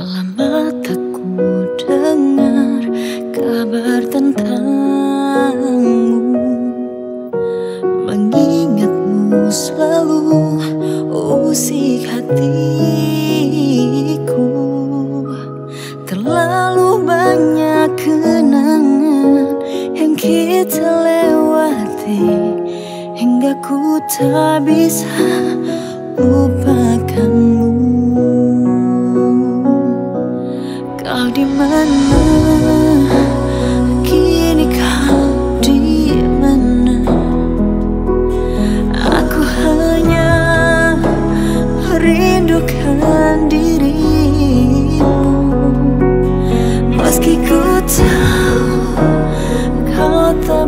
lama tak ku dengar kabar tentangmu. Mengingatmu selalu usik hatiku. Terlalu banyak kenangan yang kita lewati, hingga ku tak bisa lupakanmu. Kau di mana? Kini kau di mana? Aku hanya merindukan dirimu. Meski ku tahu kau tak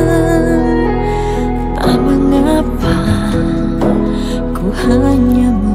merasakan, tak mengapa ku hanya